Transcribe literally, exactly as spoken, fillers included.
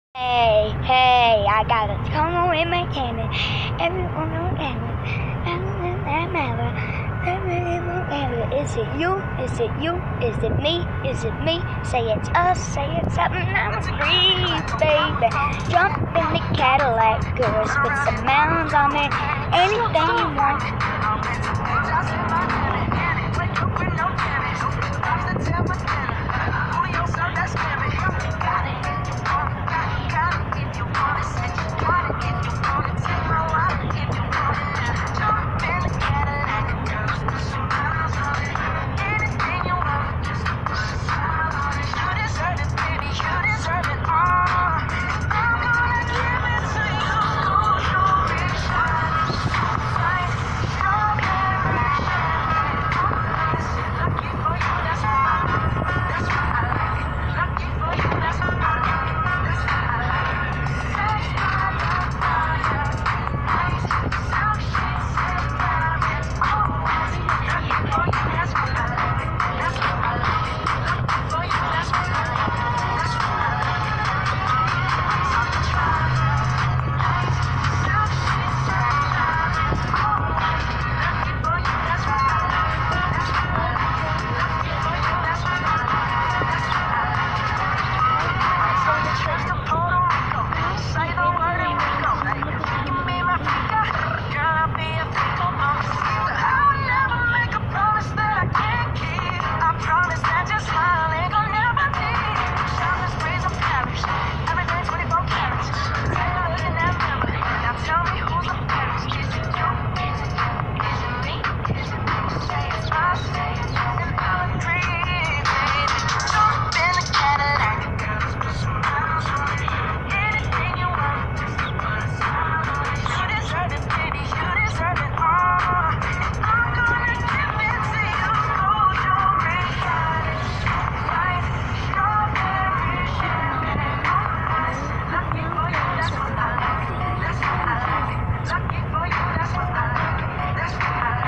Hey, hey, I got a tunnel in my cannon. Everyone on cannon. Everyone that matter. Everyone matter. Is it you? Is it you? Is it me? Is it me? Say it's us. Say it's something. I'm free, baby. Jump in the Cadillac, girls. Put some mounds on me. Anything you want.